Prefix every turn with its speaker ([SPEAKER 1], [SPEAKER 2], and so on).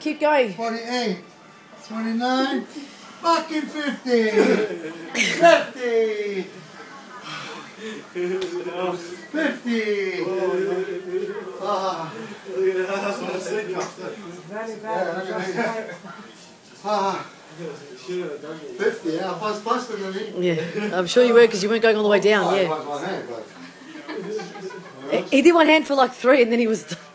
[SPEAKER 1] Keep going.
[SPEAKER 2] 48, 29, fucking 50, 50, 50. Ah. 50, yeah, I was faster than me.
[SPEAKER 1] Yeah, I'm sure you were because you weren't going all the way down. Yeah.
[SPEAKER 2] My hand, but...
[SPEAKER 1] He did one hand for like 3 and then he was...